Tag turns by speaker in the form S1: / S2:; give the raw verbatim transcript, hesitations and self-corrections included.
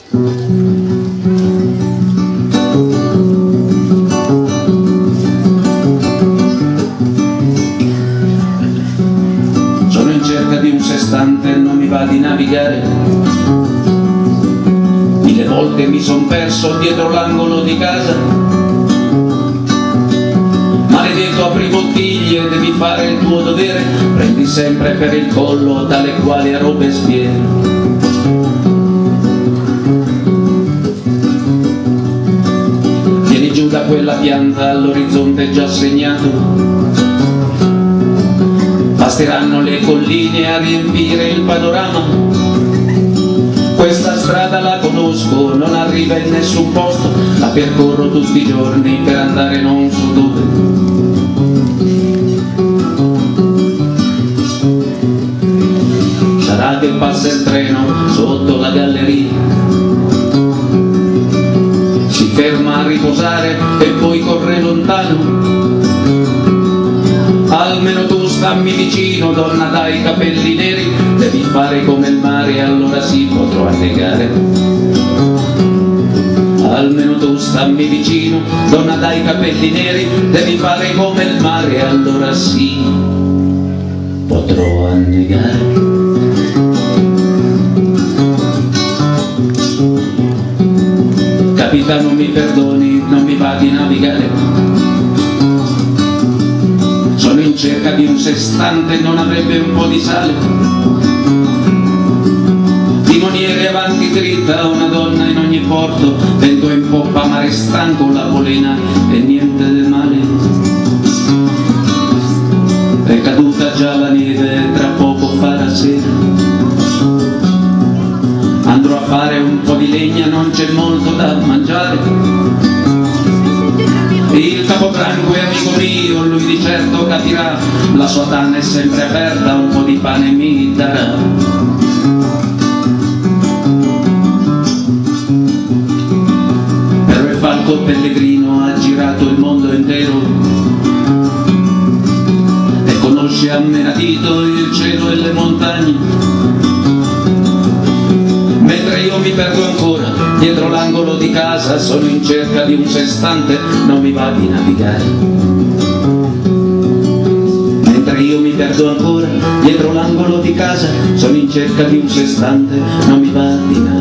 S1: Sono in cerca di un sestante, non mi va di navigare. Mille volte mi son perso dietro l'angolo di casa. Maledetto, apri bottiglie, devi fare il tuo dovere. Prendi sempre per il collo tale quale a Robespierre. Vieni giù da quella pianta, all'orizzonte già segnato. Basteranno le colline a riempire il panorama. Questa strada la conosco, non arriva in nessun posto, la percorro tutti i giorni per andare non so dove. Sarà che passa il treno sotto la galleria, si ferma a riposare e poi corre lontano. Almeno tu stammi vicino, donna dai capelli neri, devi fare come il mare, allora sì potrò annegare. Almeno tu stammi vicino, donna dai capelli neri, devi fare come il mare, allora sì potrò annegare. Capitano, mi perdoni, non mi va di navigare. Sono in cerca di un sestante, non avrebbe un po' di sale? Timoniere avanti dritta, una donna in ogni porto, vento in poppa, mare stanco, la polena e niente del male. È caduta già la neve, tra poco farà sera. Andrò a fare un po' di legna, non c'è molto da mangiare. Il capobranco è amico mio, lui di certo capirà, la sua tana è sempre aperta, un po' di pane mi darà. Però il falco pellegrino ha girato il mondo intero e conosce a menadito il cielo e le montagne. Mentre io mi perdo ancora dietro l'angolo di casa, sono in cerca di un sestante, non mi va di navigare. Mentre io mi perdo ancora dietro l'angolo di casa, sono in cerca di un sestante, non mi va di navigare.